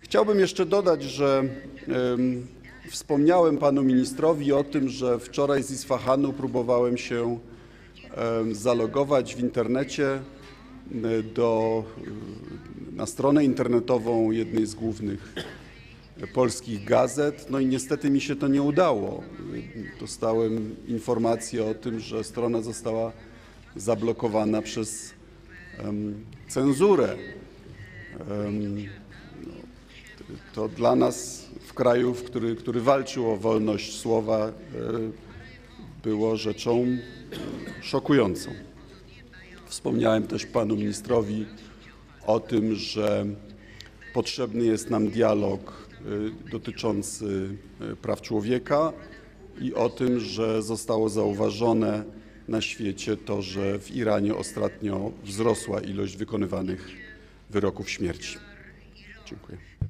Chciałbym jeszcze dodać, że wspomniałem panu ministrowi o tym, że wczoraj z Isfahanu próbowałem się zalogować w internecie na stronę internetową jednej z głównych polskich gazet, no i niestety mi się to nie udało. Dostałem informację o tym, że strona została zablokowana przez cenzurę. To dla nas w kraju, który walczył o wolność słowa, było rzeczą szokującą. Wspomniałem też panu ministrowi o tym, że potrzebny jest nam dialog dotyczący praw człowieka i o tym, że zostało zauważone na świecie to, że w Iranie ostatnio wzrosła ilość wykonywanych wyroków śmierci. Dziękuję.